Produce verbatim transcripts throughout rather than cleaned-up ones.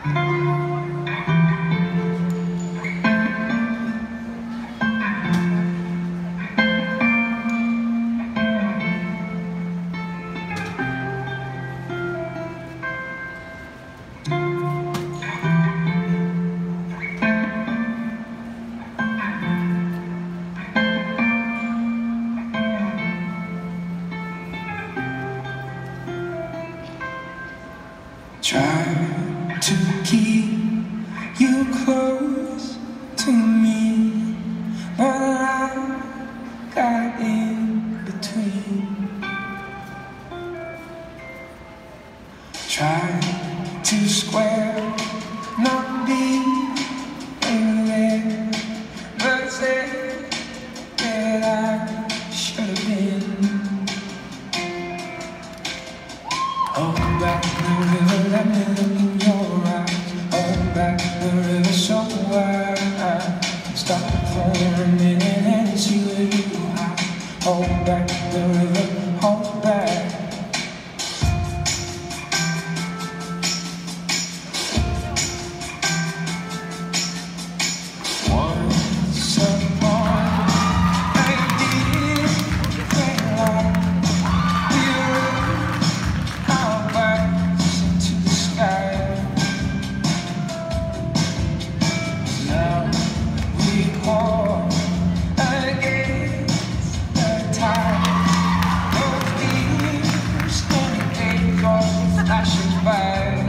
Try to keep you close to me, but I got in between. Try to square, not be in there, but say that I should have been. Hold back the river, let me look in your eyes. Hold back the river so wide. Stop for a minute and see where you hide. Hold back the river, hold back. Once upon a dear life, we were our backs into the sky. Now we call against the tide. Those leaves and the all flashing by.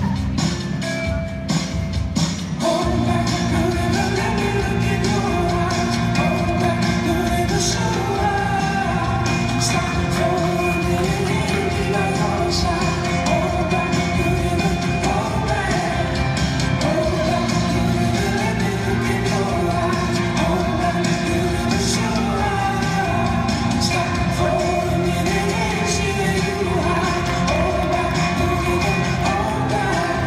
Hold back the river, let me look in your eyes. Hold back the river so wide. Stop for a minute and be by your side. Hold back the river, hold back. Hold back the river, let me look in your eyes. Hold back the river so wide. Stop for a minute and see where you hide. Hold back the river, hold back.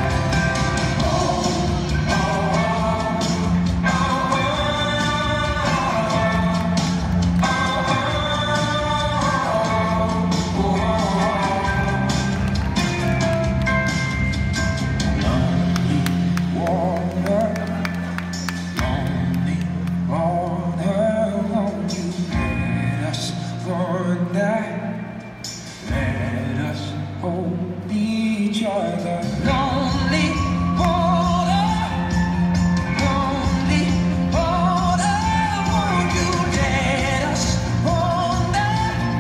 Water, lonely water, won't you let us wander? Let us hold each other. Lonely water, lonely water, won't you let us wander?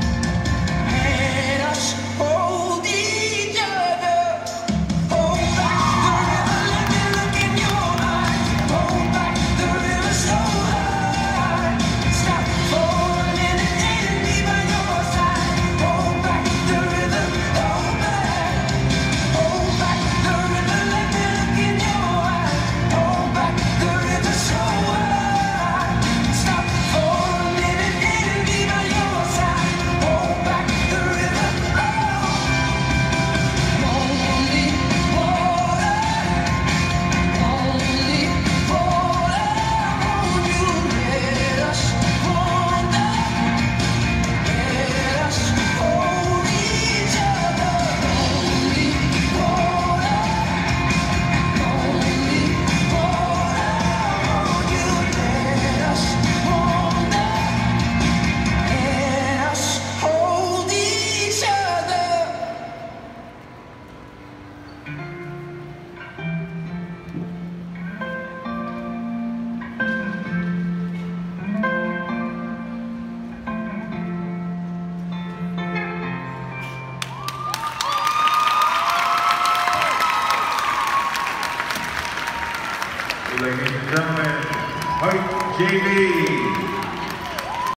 Let us hold each other. Hold back the river, let me look in your eyes. Hold back the river so high. Stop for a minute and be by your side. Hold back the river, hold back. Hold back the river, let me look in your eyes. Hold back the river so high. Stop for a minute and be by your side. Hold back the river, lonely water, lonely water, won't you let us wander? Let us hold each other. Lonely water, lonely water, won't you let us wander? Let us hold each other. Ladies and gentlemen, Mike J B.